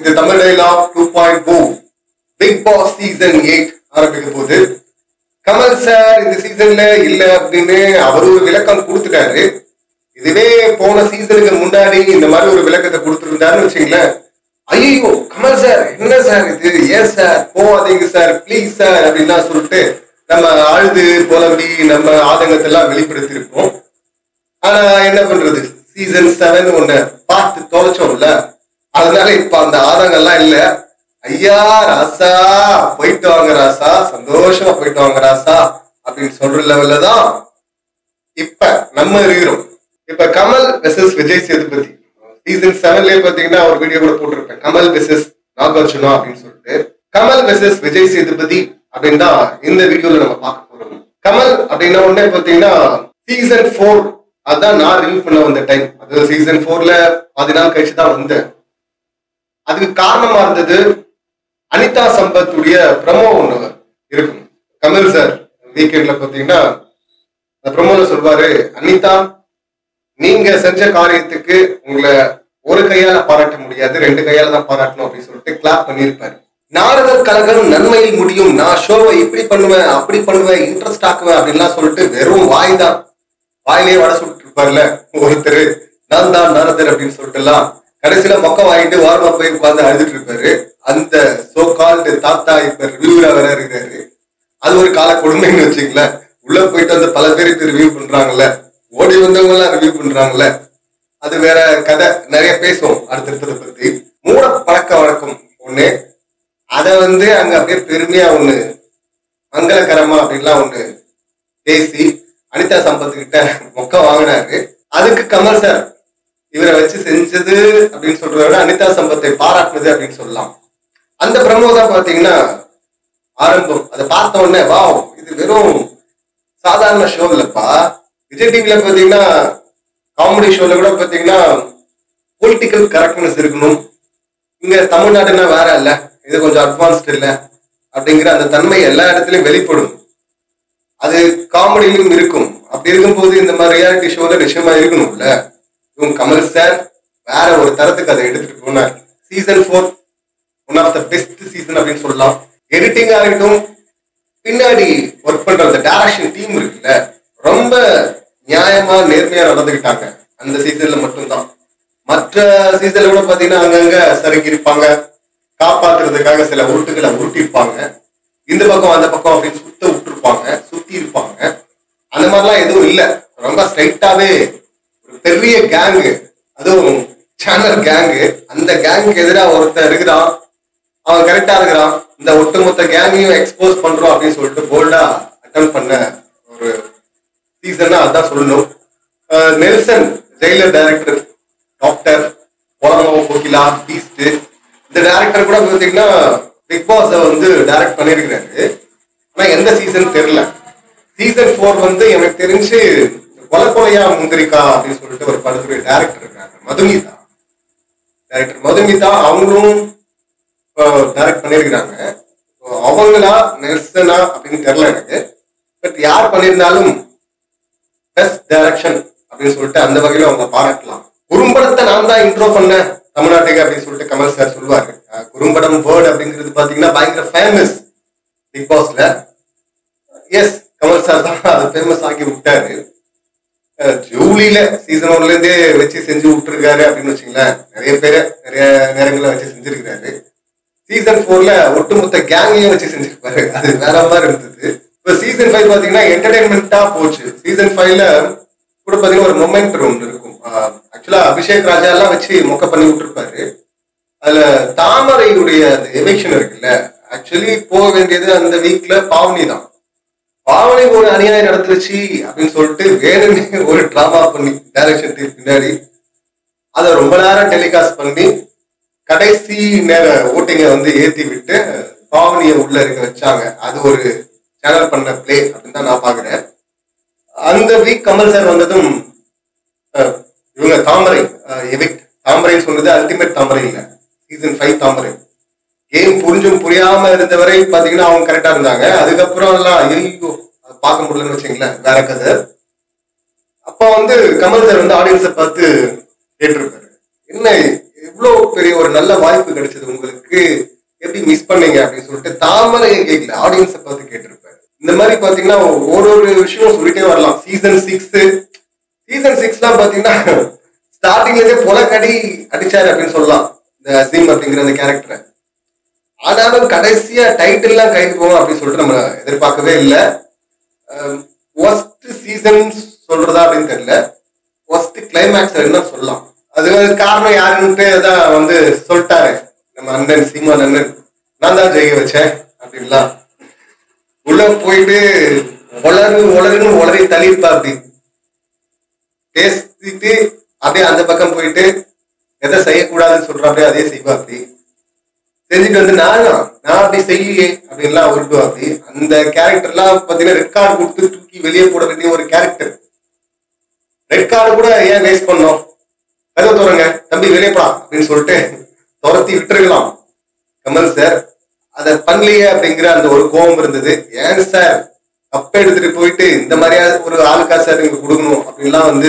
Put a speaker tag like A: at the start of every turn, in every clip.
A: இது Tamil dialogue 2.0 Bigg Boss season 8 ஆரம்பிக்க போகுது. கமல் சார் இந்த சீசன்ல இல்ல அப்படின்னு அவர் ஒரு விளக்கம் கொடுத்துட்டாரு. இதுவே போன சீசனுக்கு முன்னாடி இந்த மாதிரி ஒரு விளக்கத்தை கொடுத்துருந்தாருன்னு வச்சுங்களேன், ஐயோ கமல் சார் என்ன சார் இது, ஏன் சார் போவாதீங்க சார் ப்ளீஸ் சார் அப்படின்லாம் சொல்லிட்டு நம்ம அழுது புலம்பி நம்ம ஆதங்கத்தை எல்லாம் வெளிப்படுத்திருப்போம். ஆனா என்ன பண்றது, சீசன் 7 ஒண்ணு பார்த்து தொலைச்சோம்ல, அதனால இப்ப அந்த ஆதங்கம்லாம் இல்ல. ஐயா ராசா போயிட்டு வாங்க ராசா, சந்தோஷமா போயிட்டு வாங்க ராசா அப்படின்னு சொல்ற லெவல்ல தான் இப்ப நம்ம இருக்கிறோம். இப்ப கமல் வெர்சஸ் விஜய் சேதுபதி சீசன் 7லயே பாத்தீங்கன்னா ஒரு வீடியோ கூட போட்டிருப்பேன், கமல் வெர்சஸ் நாகார்ஜுனா அப்படின்னு சொல்லிட்டு. கமல் வெர்சஸ் விஜய் சேதுபதி அப்படின்னு தான் இந்த வீடியோல நம்ம பார்க்க போறோம். கமல் அப்படின்னா உடனே பாத்தீங்கன்னா சீசன் 4 அதான் நான் ரிலீவ் பண்ண வந்த டைம். அது சீசன் 4ல 10 நாள் கழிச்சு தான் வந்தேன். அதுக்கு காரணமா இருந்தது அனிதா சம்பத்துடைய ப்ரமோ ஒண்ணு இருக்கும். கமல் சார் வீக்கெண்ட்ல பாத்தீங்கன்னா அந்த ப்ரமோல சொல்வாரு, அனிதா நீங்க செஞ்ச காரியத்துக்கு உங்களை ஒரு கையால பாராட்ட முடியாது, 2 கையால தான் பாராட்டணும் அப்படின்னு சொல்லிட்டு கிளாப் பண்ணியிருப்பாரு. நாரதர் கழகம் நன்மையில் முடியும், நான் ஷோவை இப்படி பண்ணுவேன் அப்படி பண்ணுவேன் இன்ட்ரெஸ்ட் ஆக்குவேன் அப்படின்லாம் சொல்லிட்டு வெறும் வாய் தான், வாயிலே வடை சுட்டு இருப்பார்ல ஒருத்தர், நான் தான் நாரதர் அப்படின்னு சொல்லிட்டு எல்லாம் கடைசியில மொக்க வாங்கிட்டு வாரமா போய் உட்கார்ந்து அழுதுட்டு இருப்பாரு. அந்த சோ கால்டு தாத்தா இப்ப ரிவ்யூரா வேற இருக்காரு. அது ஒரு கால கொடுமைன்னு வச்சுக்கல. உள்ள போயிட்டு வந்து பல பேருக்கு ரிவ்யூ பண்றாங்கல்ல, ஓடி வந்தவங்க எல்லாம் ரிவ்யூ பண்றாங்கல்ல, அது வேற கதை, நிறைய பேசுவோம் அடுத்தடுத்ததை பத்தி. மூட பழக்க வழக்கம் ஒண்ணு, அத அங்க அப்படியே பெருமையா ஒண்ணு மங்களகரமா அப்படின்லாம் ஒண்ணு பேசி அனிதா சம்பத் கிட்ட மொக்க வாங்கினாரு. அதுக்கு கமல் சார் இவரை வச்சு செஞ்சது அப்படின்னு சொல்றத விட அனிதா சம்பத்தை பாராட்டுனது அப்படின்னு சொல்லலாம். அந்த பிரமோ தான் பாத்தீங்கன்னா ஆரம்பம். அதை பார்த்த உடனே வாவ் இது வெறும் சாதாரண ஷோ இல்லப்பா. விஜய் டிவில பாத்தீங்கன்னா காமெடி ஷோல கூட பாத்தீங்கன்னா பொலிட்டிக்கல் கரெக்ட்னஸ் இருக்கணும், இங்க தமிழ்நாடுன்னா வேற இல்ல, இது கொஞ்சம் அட்வான்ஸ்ட் இல்ல அப்படிங்கிற அந்த தன்மை எல்லா இடத்துலயும் வெளிப்படும். அது காமெடியிலும் இருக்கும். அப்படி இருக்கும்போது இந்த மாதிரி ரியாலிட்டி ஷோல நிச்சயமா இருக்கணும்ல. இவங்க கமல் சார் வேற ஒரு தரத்துக்கு அதை எடுத்துட்டு போனார். Season 4 one of the best season அப்படின்னு சொல்லலாம். எடிட்டிங் ஆகட்டும், பின்னாடி ஒர்க் பண்ற அந்த டைரக்ஷன் டீம் இருக்குல்ல, ரொம்ப நியாயமா நேர்மையா நடந்துக்கிட்டாங்க அந்த சீசன்ல மட்டும்தான். மற்ற சீசன்ல கூட பாத்தீங்கன்னா அங்கங்க சறுக்கி இருப்பாங்க, காப்பாத்துறதுக்காக சில உருட்டுகளை உருட்டிருப்பாங்க, இந்த பக்கம் அந்த பக்கம் அப்படின்னு சுத்தி இருப்பாங்க. அந்த மாதிரிலாம் எதுவும் இல்லை. ரொம்ப ஸ்ட்ரைட்டாவே ஒரு பெரிய கேங்கு, அதுவும் சேனல் கேங்கு, அந்த கேங்குக்கு எதிராக ஒருத்தர் இருக்கிறான், அவன் கரெக்டா இருக்கிறான், இந்த ஒட்டுமொத்த கேங்கையும் எக்ஸ்போஸ் பண்றோம் அப்படின்னு சொல்லிட்டு போல்டா அட்டம் பண்ண ஒரு சீசன்னா அதான் சொல்லணும். நெல்சன் ஜெயிலர் டைரக்டர், டாக்டர் போலமோ கோகிலா பீஸ்ட், இந்த டைரக்டர் கூட பாத்தீங்கன்னா பிக் பாஸ் டைரக்ட் பண்ணிருக்கிறாரு. ஆனா எந்த சீசன் தெரியல. சீசன் 4 எனக்கு தெரிஞ்சு கொலையா முந்திரிக்கா அப்படின்னு சொல்லிட்டு ஒரு படத்துடைய டைரக்டர் இருக்காங்க, டைரக்டர் மதுமிதா, அவங்களும் டைரக்ட் பண்ணிருக்கிறாங்க. அவங்களா நெல்சனா அப்படின்னு தெரியல எனக்கு. பட் யார் பண்ணியிருந்தாலும் பெஸ்ட் டைரக்ஷன் அப்படின்னு சொல்லிட்டு அந்த வகையில அவங்க பாராட்டலாம். குறும்படத்தை நான் தான் இன்ட்ரோ பண்ணேன் தமிழ்நாட்டுக்கு அப்படின்னு சொல்லிட்டு கமல் சார் சொல்லுவாரு. குறும்படம் வேர்டு அப்படிங்கிறது பாத்தீங்கன்னா பயங்கர ஃபேமஸ் பிக் பாஸ்ல. எஸ், கமல் சார் தான் அதை ஃபேமஸ் ஆக்கி விட்டாரு. ஜூலியில சீசன் 1ல இருந்தே வச்சு செஞ்சு விட்டுருக்காரு அப்படின்னு வச்சுங்களேன். நிறைய பேரை நிறைய நேரங்களை வச்சு செஞ்சிருக்கிறாரு. சீசன் 4ல ஒட்டுமொத்த கேங்கையும் வச்சு செஞ்சிருப்பாரு. அது வேற மாதிரி இருந்தது. இப்ப சீசன் 5 பாத்தீங்கன்னா என்டர்டைன்மெண்டா போச்சு. சீசன் 5ல கூட பாத்தீங்கன்னா ஒரு மொமெண்ட் ஒன்று இருக்கும். ஆக்சுவலா அபிஷேக் ராஜா எல்லாம் வச்சு மொக்க பண்ணி விட்டுருப்பாரு. அதுல தாமரையுடைய அந்த எவிக்ஷன் இருக்குல்ல, ஆக்சுவலி போக வேண்டியது அந்த வீக்ல பாவனி தான். பாவனி ஒரு அநியாயம் நடந்துருச்சு அப்படின்னு சொல்லிட்டு வேணுமே ஒரு டிராமா பண்ணி டைரக்ஷன் டீம் பின்னாடி அதை ரொம்ப நேரம் டெலிகாஸ்ட் பண்ணி கடைசி நேர ஓட்டிங்க ஏத்தி விட்டு பாவனியை உள்ள இருக்க வச்சாங்க. அது ஒரு சேனல் பண்ண பிளே அப்படின்னு தான் நான் பாக்குறேன். அந்த வீக் கமல் சார் வந்ததும் இவங்க தாமரை எவிக்ட், தாமரைன்னு சொன்னது அல்டிமேட் தாமரை இல்ல, சீசன் 5 தாமரை. கேம் புரிஞ்சும் புரியாம இருந்தவரை பாத்தீங்கன்னா அவங்க கரெக்டா இருந்தாங்க. அதுக்கப்புறம் எல்லாம் ஐயோ பார்க்க முடியலன்னு வச்சுங்களேன், வேற கதை. அப்ப கமல் சார் ஆடியன்ஸை பார்த்து கேட்டிருப்பாரு, என்ன இவ்வளவு பெரிய ஒரு நல்ல வாய்ப்பு கிடைச்சது உங்களுக்கு, எப்படி மிஸ் பண்ணீங்க அப்படின்னு சொல்லிட்டு தாமரையை கேட்கல, ஆடியன்ஸை பார்த்து கேட்டிருப்பாரு. இந்த மாதிரி பாத்தீங்கன்னா ஒரு விஷயம் சொல்லிட்டே வரலாம். சீசன் 6 பாத்தீங்கன்னா ஸ்டார்டிங்ல இருந்தே பொலக்கடி அடிச்சாரு அப்படின்னு சொல்லலாம் இந்த அசீம் அப்படிங்கிற அந்த கேரக்டரை. ஆனாலும் கடைசியா டைட்டில் எல்லாம் கைது போகும் அப்படின்னு சொல்லிட்டு நம்ம எதிர்பார்க்கவே இல்லை. ஒஸ்ட் சீசன் சொல்றதா அப்படின்னு தெரியல, ஒஸ்ட் கிளைமேக்ஸ் என்ன சொல்லலாம். அது காரணம் யாருன்ட்டு தான் வந்து சொல்லிட்டாரு நம்ம அண்ணன் சீமான் அண்ணன். நான் தான் ஜெயிக்க வச்சேன் அப்படின்லாம் உள்ள போயிட்டு உளருன்னு உளறி தள்ளியிருப்பா. அப்படி பேசிட்டு அப்படியே அந்த பக்கம் போயிட்டு எதை செய்யக்கூடாதுன்னு சொல்றாப்பே அதே செய்வா. அப்படி செஞ்சுட்டு வந்து நான் அப்படி செய்யலையே அப்படின்லாம் உருட்டுவா. அப்படி அந்த கேரக்டர்லாம் பாத்தீங்கன்னா ரெட் கார்டு கொடுத்து தூக்கி வெளியே போட வேண்டிய ஒரு கேரக்டர். ரெட் கார்டு கூட ஏன் வேஸ்ட் பண்ணோம், கதவை தோறங்க தம்பி வெளியே போடா அப்படின்னு சொல்லிட்டு துரத்தி விட்டுருக்கலாம் கமல் சார். அதை பண்ணலையே அப்படிங்கிற அந்த ஒரு கோபம் இருந்தது. ஏன் சார் கப்ப எடுத்துட்டு போயிட்டு இந்த மாதிரியா ஒரு ஆளுக்கா சார் நீங்க கொடுக்கணும் அப்படின்லாம் வந்து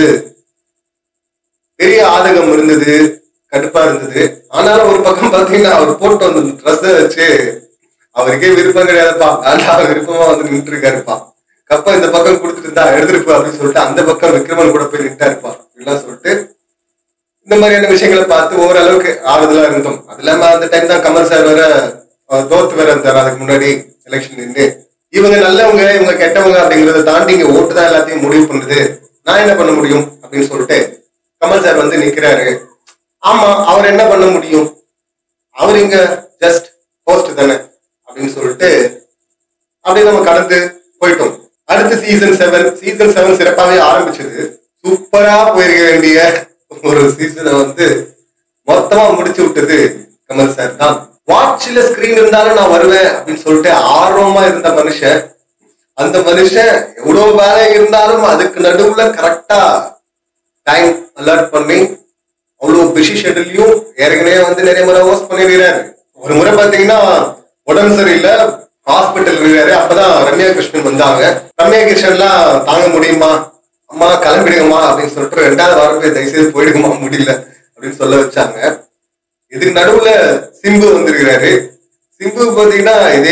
A: பெரிய ஆதகம் இருந்தது, கடுப்பா இருந்தது. ஆனாலும் ஒரு பக்கம் பாத்தீங்கன்னா அவர் போட்டு வந்து ட்ரெஸ்ஸை வச்சு அவருக்கே விருப்பம் கிடையாதுப்பா, அவர் விருப்பமா வந்து நின்று இருக்காருப்பா. கப்ப இந்த பக்கம் கொடுத்துட்டு இருந்தா எடுத்துருப்பா அப்படின்னு சொல்லிட்டு அந்த பக்கம் விக்ரமன் கூட போய் நின்றா இருப்பா அப்படின்லாம் சொல்லிட்டு இந்த மாதிரியான விஷயங்களை பார்த்து ஓரளவுக்கு ஆறுதலா இருந்தோம். அது இல்லாம அந்த டைம் தான் கமல் சார் வேற தோத்து வேற இருந்தாரு அதுக்கு முன்னாடி எலெக்ஷன் நின்று. இவங்க நல்லவங்க இவங்க கெட்டவங்க அப்படிங்கறத தாண்டி இங்க ஓட்டு தான் எல்லாத்தையும் முடிவு பண்ணுது, நான் என்ன பண்ண முடியும் அப்படின்னு சொல்லிட்டு கமல் சார் வந்து நிக்கிறாரு. ஆமா அவர் என்ன பண்ண முடியும், அவர் இங்க ஜஸ்ட் ஹோஸ்ட் தானே அப்படின்னு சொல்லிட்டு அப்படியே நம்ம கடந்து போயிட்டோம். அடுத்து சீசன் 7 சிறப்பாவே ஆரம்பிச்சது. சூப்பரா போயிருக்க வேண்டிய ஒரு சீசனை வந்து மொத்தமா முடிச்சு விட்டது கமல் சார் தான். வாட்ச்ல ஸ்கிரீன் இருந்தாலும் நான் வருவேன் அப்படின்னு சொல்லிட்டு ஆர்வமா இருந்த மனுஷன், அந்த மனுஷன் எவ்வளவு வேலை இருந்தாலும் அதுக்கு நடுவுல கரெக்டா டைம் அலர்ட் பண்ணி அவ்வளவு பிஸி ஷெட்யூல்லையும் ஏற்கனவே வந்து நிறைய முறை ஹோஸ்ட் பண்ணிடுறாரு. ஒரு முறை பாத்தீங்கன்னா உடம்பு சரியில்லை, ஹாஸ்பிட்டல் இருக்காரு. அப்பதான் ரம்யா கிருஷ்ணன் வந்தாங்க. ரம்யா கிருஷ்ணன்லாம் தாங்க முடியுமா, அம்மா கிளம்பிடுங்கம்மா அப்படின்னு சொல்லிட்டு 2வது வாரம் போய் தயவுசெய்து போயிடுங்கம்மா முடியல அப்படின்னு சொல்ல வச்சாங்க. இதுக்கு நடுவுல சிம்பு வந்திருக்கிறாரு. சிம்பு பாத்தீங்கன்னா இதே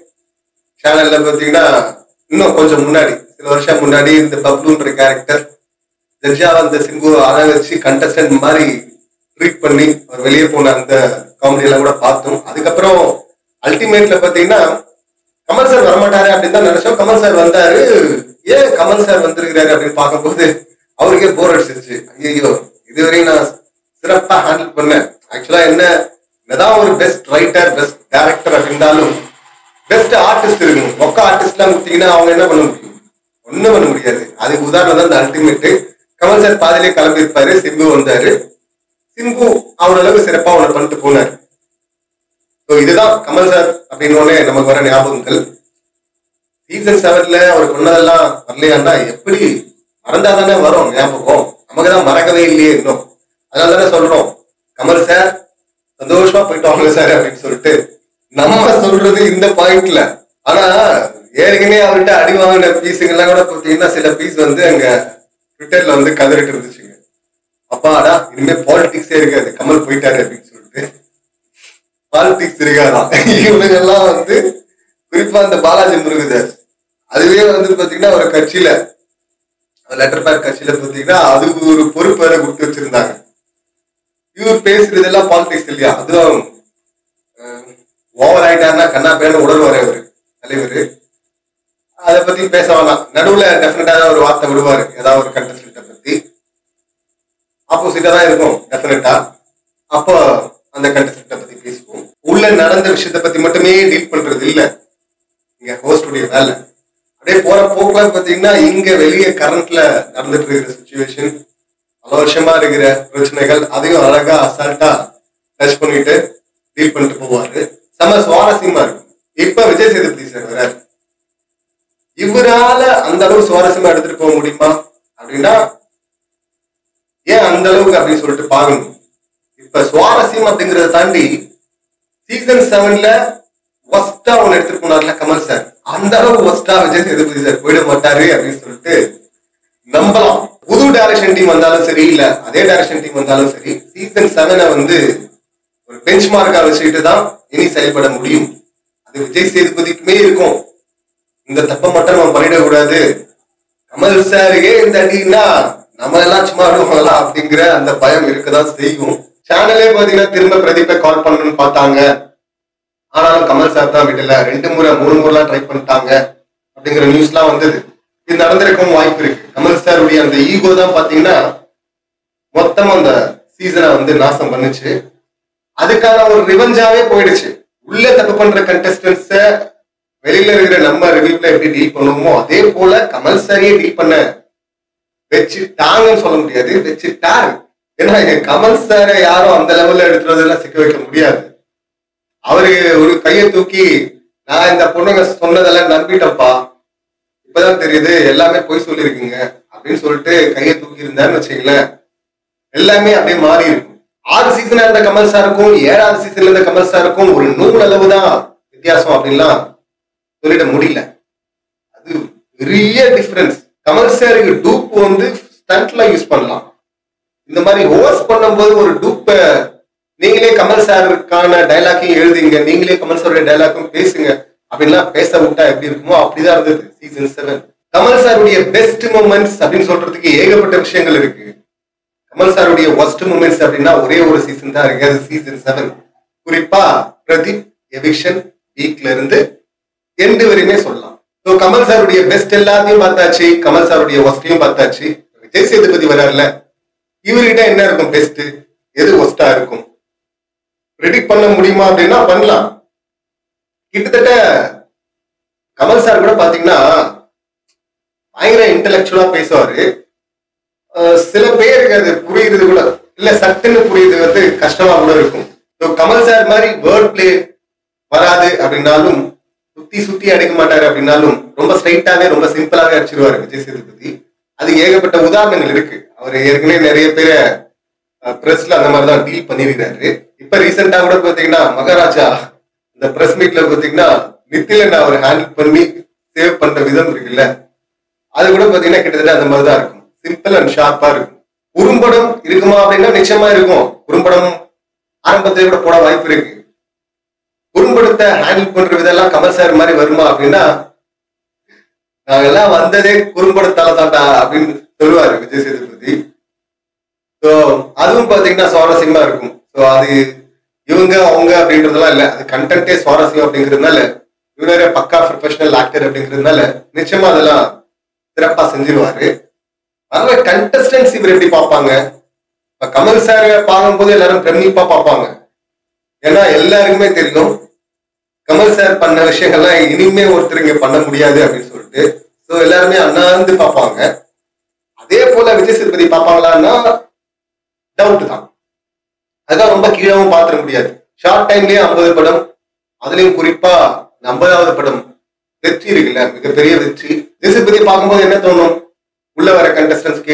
A: சேனல்ல பாத்தீங்கன்னா இன்னும் கொஞ்சம் முன்னாடி சில வருஷம் முன்னாடி இந்த பப்ளுன்ற கேரக்டர் ஜட்ஜா அந்த சிம்பு அழ வச்சு கண்டஸ்டன்ட் மாதிரி ட்ரீட் பண்ணி அவர் வெளியே போன அந்த காமெடி எல்லாம் கூட பார்த்தோம். அதுக்கப்புறம் அல்டிமேட்ல பாத்தீங்கன்னா கமல் சார் வரமாட்டாரு அப்படின்னு தான் நினைச்சோம். கமல் சார் வந்தாரு. ஏன் கமல் சார் வந்திருக்கிறாரு அப்படின்னு பார்க்கும்போது அவருக்கே போர் அடிச்சிருச்சு. ஐயோ இதுவரையும் நான் சிறப்பா ஹேண்டில் பண்ணேன். ஆக்சுவலா என்னதான் ஒரு பெஸ்ட் ரைட்டர் பெஸ்ட் டைரக்டர் அப்படின்னாலும் பெஸ்ட் ஆர்டிஸ்ட் இருக்கணும். மொக்க ஆர்டிஸ்ட் எல்லாம் கொடுத்தீங்கன்னா அவங்க என்ன பண்ண முடியும், ஒண்ணும் பண்ண முடியாது. அதுக்கு உதாரணம் தான் இந்த அல்டிமேட். கமல் சார் பாதிலே கிளம்பி இருப்பாரு, சிம்பு வந்தாரு. சிம்பு அவரோட அளவு சிறப்பா அவனை பண்ணிட்டு போனாரு. இதுதான் கமல் சார் அப்படின்னு நமக்கு வர ஞாபகங்கள். சீசன் 7 அவர் கொண்டதெல்லாம் வரலையாண்டா எப்படி மறந்தாதானே வரும் ஞாபகம், நமக்குதான் மறக்கவே இல்லையே இன்னும். அதனால தானே சொல்றோம் கமல் சார் சந்தோஷமா போயிட்டு வாங்க சார் அப்படின்னு சொல்லிட்டு நம்ம சொல்றது இந்த பாயிண்ட்ல. ஆனா ஏற்கனவே அவர்கிட்ட அடி வாங்கின பீஸுங்கெல்லாம் கூட பார்த்தீங்கன்னா சில பீஸ் வந்து அங்க ட்விட்டர்ல வந்து கதறிட்டு இருந்துச்சுங்க. அப்பாடா இனிமே பாலிடிக்ஸே இருக்காது, கமல் போயிட்டாரு அப்படின்னு சொல்லிட்டு. பாலிடிக்ஸ் இருக்காதான் இவங்க எல்லாம் வந்து குறிப்பா இந்த பாலாஜி முருகதாஸ் அதுவே வந்து பாத்தீங்கன்னா ஒரு கட்சியில லெட்டர் பேட் கட்சியில பாத்தீங்கன்னா அதுக்கு ஒரு பொறுப்பு வேற கொடுத்து வச்சிருந்தாங்க. இவர் பேசுறதெல்லாம் பாலிடிக்ஸ் இல்லையா, அதுவும் ஓவர் ஆயிட்டாருன்னா கண்ணா பேர்னு உணர்வாரு அவரு தலைவர். அதை பத்தி பேச வேணாம், நடுவுல டெஃபினட்டா ஒரு வார்த்தை விடுவாரு ஏதாவது ஒரு கண்டஸ்டன்ட்டை பத்தி. ஆப்போசிட்டா தான் இருக்கும் டெஃபினட்டா. அப்போ அந்த கண்டஸ்டன்ட்டை பத்தி பேசுவோம். உள்ள நடந்த விஷயத்தை பத்தி மட்டுமே டீல் பண்றது இல்ல இங்க ஹோஸ்டுடைய வேலை. அப்படியே போற போக்குல பாத்தீங்கன்னா இங்க வெளியே கரண்ட்ல நடந்துட்டு இருக்கிற சுச்சுவேஷன், பல வருஷமா இருக்கிற பிரச்சனைகள், அதையும் அழகா அசால்ட்டா டச் பண்ணிட்டு டீல் பண்ணிட்டு போவாரு. செம சுவாரஸ்யமா இருக்கும். இப்ப விஜய் சேதுபதி சார் வராரு. இவரால அந்த அளவு சுவாரஸ்யமா எடுத்துட்டு போக முடியுமா அப்படின்னா ஏன் அந்த அளவுக்கு அப்படின்னு சொல்லிட்டு பாக்கணும். இப்ப சுவாரஸ்யம் அப்படிங்கறத தாண்டி சீசன் 7 ஒஸ்டா ஒன்னு எடுத்துட்டு போனார்ல கமல் சார், அந்த அளவு ஒஸ்டா விஜய் சேதுபதி சார் போயிட மாட்டாரு அப்படின்னு சொல்லிட்டு நம்பலாம். புது டைரக்ஷன் டீம் வந்தாலும் சரி, இல்ல அதே டைரக்ஷன் டீம் வந்தாலும் சரி, சீசன் 7 வந்து பெஞ்ச் மார்க்கா வச்சுக்கிட்டு தான் இனி செயல்பட முடியும். அது விஜய் சேதுபதிக்குமே இருக்கும். இந்த தப்பை மட்டும் நம்ம பண்ணிடக்கூடாது. கமல் சாருக்கே இந்த அடின்னா நம்ம எல்லாம் சும்மா விடுவாங்களா அப்படிங்கிற அந்த பயம் இருக்கதான் செய்யும். சேனலே பாத்தீங்கன்னா திரும்ப பிரதீப்பை கால் பண்ணணும்னு பார்த்தாங்க. ஆனாலும் கமல் சார் தான் விடல. 2 முறை 3 முறைலாம் ட்ரை பண்ணிட்டாங்க அப்படிங்கிற நியூஸ் எல்லாம் வந்தது. இது நடந்திருக்கவும் வாய்ப்பு இருக்கு. கமல் சாருடைய அந்த ஈகோ தான் பாத்தீங்கன்னா மொத்தம் அந்த சீசனை வந்து நாசம் பண்ணுச்சு. அதுக்கான ஒரு ரிவெஞ்சாவே போயிடுச்சு. உள்ள தப்பு பண்ற கண்டஸ்டன்ஸ வெளியில இருக்கிற நம்ம ரிவ்யூல எப்படி டீல் பண்ணுவோமோ அதே போல கமல் சாரியே டீல் பண்ண வச்சுட்டாங்கன்னு சொல்ல முடியாது, வச்சுட்டாரு. ஏன்னா கமல் சாரை யாரும் அந்த லெவல்ல எடுத்துறதெல்லாம் சிக்க வைக்க முடியாது. அவரு ஒரு கையை தூக்கி நான் இந்த பொண்ணுங்க சொன்னதெல்லாம் நம்பிட்டப்பா, இப்பதான் தெரியுது எல்லாமே பொய் சொல்லியிருக்கீங்க அப்படின்னு சொல்லிட்டு கையை தூக்கி இருந்தான்னு வச்சுங்களேன், எல்லாமே அப்படியே மாறி இருக்கும். 6 சீசன்ல இருந்த கமல் சாருக்கும் 7வது சீசன்ல இருந்த கமல் சாருக்கும் ஒரு 100 அளவு தான் வித்தியாசம் அப்படின்லாம் சொல்லிட முடியல. அது பெரிய டிஃபரன்ஸ். கமல் சாருக்கு டூப் வந்து ஸ்டண்ட்ல யூஸ் பண்ணலாம். இந்த மாதிரி ஹோஸ்ட் பண்ணும்போது ஒரு டூப்ப நீங்களே கமல் சாருக்கான டைலாக்கையும் எழுதிங்க, நீங்களே கமல் சாருடைய டைலாக்கும் பேசுங்க அப்படின்லாம் பேச விட்டா எப்படி இருக்குமோ அப்படிதான் இருந்தது சீசன் 7. கமல் சாருடைய பெஸ்ட் மூமெண்ட்ஸ் அப்படின்னு சொல்றதுக்கு ஏகப்பட்ட விஷயங்கள் இருக்கு. கமல் சாருடைய ஒஸ்ட் மூமெண்ட்ஸ் அப்படின்னா ஒரே ஒரு சீசன் தான் இருக்கு, அது சீசன் 7. குறிப்பா பிரதீப் எவிக்ஷன் வீக்ல இருந்து எண்டு வரையுமே சொல்லலாம். ஸோ கமல் சாருடைய பெஸ்ட் எல்லாத்தையும் பார்த்தாச்சு, கமல் சாருடைய ஒஸ்டையும் பார்த்தாச்சு. விஜய் சேதுபதி வராருல, இவர்கிட்ட என்ன இருக்கும் பெஸ்ட், எது ஒஸ்டா இருக்கும் ப்ரெடிக்ட் பண்ண முடியுமா அப்படின்னா பண்ணலாம். கிட்டத்தட்ட கமல் சார் கூட பாத்தீங்கன்னா பயங்கர இன்டெலக்சுவலா பேசுவாரு. சில பேருக்கு அது புரியுறது கூட இல்ல, சட்டுன்னு புரியுது வந்து கஷ்டமா கூட இருக்கும். கமல் சார் மாதிரி வேர்ட் பிளே வராது அப்படின்னாலும், சுத்தி சுத்தி அடிக்க மாட்டாரு அப்படின்னாலும், ரொம்ப ஸ்ட்ரைட்டாவே ரொம்ப சிம்பிளாவே அடிச்சிருவாரு விஜய் சேதுபதி. அது ஏகப்பட்ட உதாரணங்கள் இருக்கு. அவர் ஏற்கனவே நிறைய பேரை பிரஸ்ல அந்த மாதிரிதான் டீல் பண்ணிருக்காரு. இப்ப ரீசெண்டா கூட பாத்தீங்கன்னா மகாராஜா இந்த பிரஸ் மீட்ல பாத்தீங்கன்னா நித்திலன் அவர் ஹேண்டில் பண்ணி சேவ் பண்ற விதம் இருக்குல்ல, அது கூட பாத்தீங்கன்னா கிட்டத்தட்ட அந்த மாதிரிதான் இருக்கும். சிம்பிள் அண்ட் ஷார்ப்பா இருக்கும். குறும்படம் இருக்குமா அப்படின்னா நிச்சயமா இருக்கும். குறும்படம் ஆரம்பத்திலே கூட போட வாய்ப்பு இருக்கு. குறும்படத்தை ஹேண்டில் பண்ற விதெல்லாம் கமல் சார் மாதிரி வருமா அப்படின்னா, நாங்கெல்லாம் வந்ததே குறும்படத்தால தாண்டா அப்படின்னு சொல்லுவாரு விஜய் சேதுபதி. ஸோ அதுவும் பாத்தீங்கன்னா சுவாரஸ்யமா இருக்கும். ஸோ அது இவங்க அவங்க அப்படின்றதெல்லாம் இல்லை, அது கண்டென்ட்டே சுவாரஸ்யம் அப்படிங்கிறதுனால, இவரே பக்கா ப்ரொஃபஷனல் ஆக்டர் அப்படிங்கிறதுனால நிச்சயமா அதெல்லாம் சிறப்பா செஞ்சிருவாரு. அதனால கண்டஸ்டன்ஸ் இவர் எப்படி பார்ப்பாங்க, கமல் சார் பார்க்கும்போது எல்லாரும் பிரமிப்பா பார்ப்பாங்க. ஏன்னா எல்லாருக்குமே தெரியும் கமல் சார் பண்ண விஷயங்கள்லாம் இனிமே ஒருத்தர் இங்க பண்ண முடியாது அப்படின்னு சொல்லிட்டு. ஸோ எல்லாருமே அண்ணாந்து பார்ப்பாங்க. அதே போல விஜய் சேதுபதி பார்ப்பாங்களான்னா டவுட் தான். அதுதான் ரொம்ப கீழவும் பார்த்துட முடியாது. ஷார்ட் டைம்லயே 50 படம், அதுலயும் குறிப்பா 50வது படம் வெற்றி இருக்குல்ல, மிகப்பெரிய வெற்றி. விஜய் சேதுபதி பார்க்கும்போது என்ன தோணும், உள்ள வர கண்டஸ்டன்ஸ்க்கு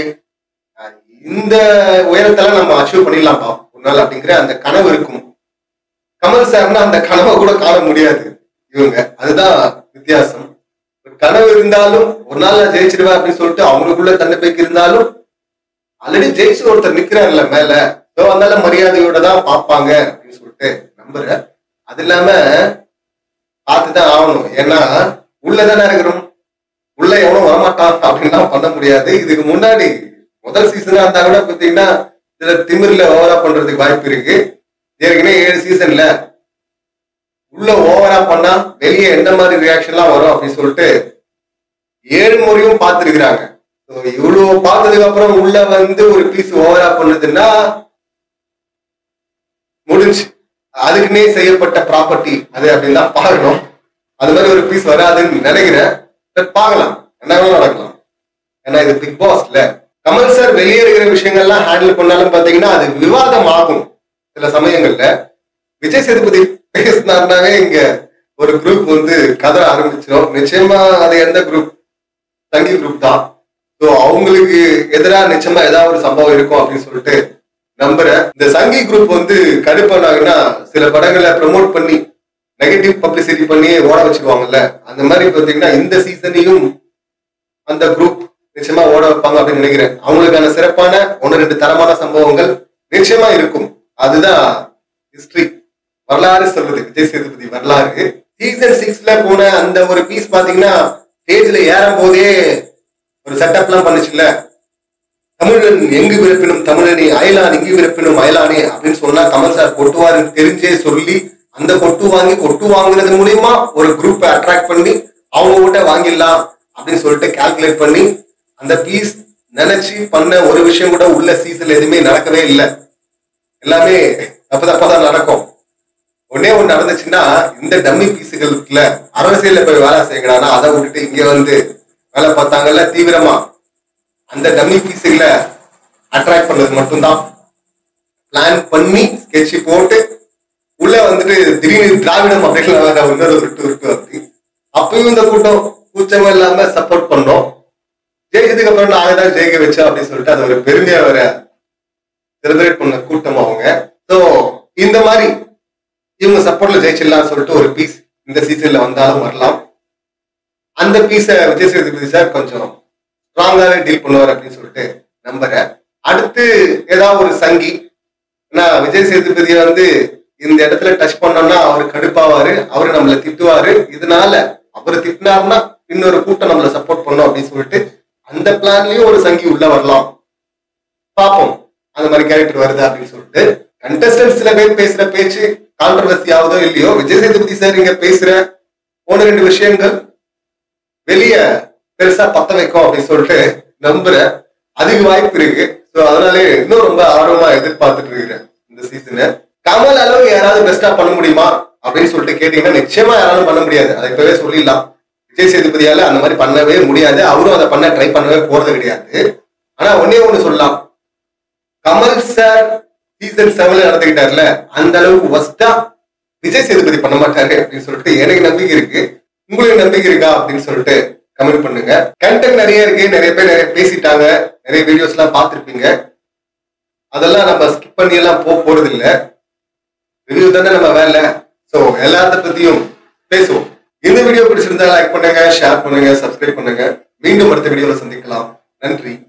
A: இந்த உயரத்தெல்லாம் நம்ம அச்சீவ் பண்ணிடலாம்ப்பா ஒரு நாள் அப்படிங்கிற அந்த கனவு இருக்கும். கமல் சார்னா அந்த கனவை கூட காண முடியாது இவங்க. அதுதான் வித்தியாசம். கனவு இருந்தாலும் ஒரு நாள் நான் ஜெயிச்சிருவேன் அப்படின்னு சொல்லிட்டு அவங்களுக்குள்ள தன்னம்பிக்கை இருந்தாலும் ஆல்ரெடி ஜெயிச்சு ஒருத்தர் நிக்கிறாருல மேல, அதனால மரியாதையோட தான் பார்ப்பாங்க அப்படின்னு சொல்லிட்டு நம்புறேன். அது இல்லாம பார்த்துதான் ஆகணும். ஏன்னா உள்ளதானே இருக்கிறோம், உள்ள எவனும் வரமாட்டான் அப்படின்லாம் பண்ண முடியாது. இதுக்கு முன்னாடி முதல் சீசனா இருந்தா கூட பாத்தீங்கன்னா இதுல திமிர்ல ஓவரா பண்றதுக்கு வாய்ப்பு இருக்கு. ஏற்கனவே 7 சீசன்ல உள்ள ஓவரா பண்ணா வெளியே எந்த மாதிரி ரியாக்ஷன் எல்லாம் வரும் அப்படின்னு சொல்லிட்டு 7 முறையும் பார்த்துருக்கிறாங்க. இவ்வளவு பார்த்ததுக்கு அப்புறம் உள்ள வந்து ஒரு பீஸ் ஓவரா பண்ணுதுன்னா முடிஞ்சு, அதுக்குன்னே செய்யப்பட்ட ப்ராப்பர்ட்டி அது அப்படின்னு தான் பார்க்கணும். அது மாதிரி ஒரு பீஸ் வராதுன்னு நினைக்கிறேன். பார்க்கலாம், என்ன நடக்கலாம். ஏன்னா இது பிக் பாஸ்ல கமல் சார் வெளியே இருக்கிற விஷயங்கள்லாம் ஹேண்டில் பண்ணாலும் பாத்தீங்கன்னா அது விவாதம் ஆகும். சில சமயங்கள்ல விஜய் சேதுபதி பேசினார்னாவே இங்க ஒரு குரூப் வந்து கதை ஆரம்பிச்சிடும். நிச்சயமா அது எந்த குரூப், தங்கி குரூப் தான். ஸோ அவங்களுக்கு எதிராக நிச்சயமா ஏதாவது ஒரு சம்பவம் இருக்கும் அப்படின்னு சொல்லிட்டு நம்புறேன். இந்த சங்கி குரூப் வந்து கடுப்பானாங்கன்னா சில படங்களை ப்ரமோட் பண்ணி நெகட்டிவ் பப்ளிசிட்டி பண்ணி ஓட வச்சுக்குவாங்கல்ல, அந்த மாதிரி பாத்தீங்கன்னா இந்த சீசனையும் அந்த குரூப் நிச்சயமா ஓட வைப்பாங்க அப்படின்னு நினைக்கிறேன். அவங்களுக்கான சிறப்பான 1-2 தரமான சம்பவங்கள் நிச்சயமா இருக்கும். அதுதான் ஹிஸ்டரி. வரலாறு சொல்லுது விஜய் சேதுபதி வரலாறு. சீசன் 6ல போன அந்த ஒரு பீஸ் பாத்தீங்கன்னா ஸ்டேஜ்ல ஏறும் போதே ஒரு செட்டப் எல்லாம் பண்ணுச்சுல்ல, தமிழன் எங்கு பிறப்பினும் தமிழனே, அயலான் எங்கு பிறப்பினும் அயலானே அப்படின்னு சொன்னா கமல் சார் கொட்டுவாருன்னு தெரிஞ்சே சொல்லி அந்த கொட்டு வாங்குறது மூலியமா ஒரு குரூப்பை அட்ராக்ட் பண்ணி அவங்க கிட்ட வாங்கிடலாம் அப்படின்னு சொல்லிட்டு கால்குலேட் பண்ணி அந்த பீஸ் நினைச்சு பண்ண ஒரு விஷயம் கூட உள்ள சீசன்ல எதுவுமே நடக்கவே இல்லை. எல்லாமே தப்பதான் நடக்கும். ஒன்னே ஒண்ணு நடந்துச்சுன்னா, இந்த டம்மி பீஸுகளுக்குள்ள அரசியல்ல போய் வேலை செய்யறானா அதை விட்டுட்டு இங்க வந்து வேலை பார்த்தாங்கல்ல தீவிரமா, அந்த டம்மி பீஸுகளை அட்ராக்ட் பண்ணது மட்டும்தான். பிளான் பண்ணி ஸ்கெட்ச் போட்டு உள்ள வந்துட்டு திடீர்னு திராவிடம் அப்படின்லாம் வேற இன்னொரு விட்டு அப்படி அப்பயும் இந்த கூட்டம் கூச்சமா இல்லாம சப்போர்ட் பண்ணோம். ஜெயிச்சதுக்கு அப்புறம் நாங்க தான் ஜெயிக்க வச்சோம் அப்படின்னு சொல்லிட்டு அது ஒரு பெருமையா வேற செலிப்ரேட் பண்ண கூட்டம் அவங்க. ஸோ இந்த மாதிரி இவங்க சப்போர்ட்ல ஜெயிச்சிடலாம் சொல்லிட்டு ஒரு பீஸ் இந்த சீசன்ல வந்தாலும் வரலாம். அந்த பீஸை விஜய் சேதுபதி சார் கொஞ்சம் ஸ்ட்ராங்காவே டீல் பண்ணுவார் அப்படின்னு சொல்லிட்டு நம்புறேன். அடுத்து ஏதாவது ஒரு சங்கி, ஏன்னா விஜய் சேதுபதியை வந்து இந்த இடத்துல டச் பண்ணோம்னா அவரு கடுப்பாவாரு, அவரு நம்மளை திட்டுவாரு, இதனால அவரு திட்டினாருன்னா இன்னொரு கூட்டம் நம்மளை சப்போர்ட் பண்ணும் அப்படின்னு சொல்லிட்டு அந்த பிளான்லயும் ஒரு சங்கி உள்ள வரலாம். பார்ப்போம் அந்த மாதிரி கேரக்டர் வருது அப்படின்னு சொல்லிட்டு. கண்டஸ்டன்ட் சில பேர் பேசுற பேச்சு கான்ட்ரவர்சி ஆகுதோ இல்லையோ, விஜய் சேதுபதி சார் இங்க பேசுற 1-2 விஷயங்கள் வெளிய பெருசா பத்த வைக்கும் அப்படின்னு சொல்லிட்டு நம்புறேன். அதுக்கு வாய்ப்பு இருக்கு. ஸோ அதனாலே இன்னும் ரொம்ப ஆர்வமா எதிர்பார்த்துட்டு இருக்கிறேன் இந்த சீசனை. கமல் அளவு யாராவது பெஸ்டா பண்ண முடியுமா அப்படின்னு சொல்லிட்டு கேட்டீங்கன்னா நிச்சயமா யாராலும் பண்ண முடியாது. அதை இப்பவே சொல்லிடலாம். விஜய் சேதுபதியால அந்த மாதிரி பண்ணவே முடியாது. அவரும் அதை பண்ண ட்ரை பண்ணவே போறது கிடையாது. ஆனா ஒன்னே ஒண்ணு சொல்லலாம், கமல் சார் சீசன் 7ல நடந்துக்கிட்டாருல, அந்த அளவுக்கு வஸ்டா விஜய் சேதுபதி பண்ண மாட்டாரு அப்படின்னு சொல்லிட்டு எனக்கு நம்பிக்கை இருக்கு. உங்களுக்கு நம்பிக்கை இருக்கா அப்படின்னு சொல்லிட்டு கமெண்ட் பண்ணுங்க. கண்டென்ட் நிறைய இருக்கு, நிறைய பேர் நிறைய பேசிட்டாங்க, நிறைய வீடியோஸ் எல்லாம் பார்த்துருப்பீங்க. அதெல்லாம் நம்ம ஸ்கிப் பண்ணி எல்லாம் போறது இல்லை. ரிவ்யூ தானே நம்ம வேலை. ஸோ எல்லாத்த பத்தியும் பேசுவோம். இந்த வீடியோ பிடிச்சிருந்தா லைக் பண்ணுங்க, ஷேர் பண்ணுங்க, சப்ஸ்கிரைப் பண்ணுங்க. மீண்டும் அடுத்த வீடியோல சந்திக்கலாம். நன்றி.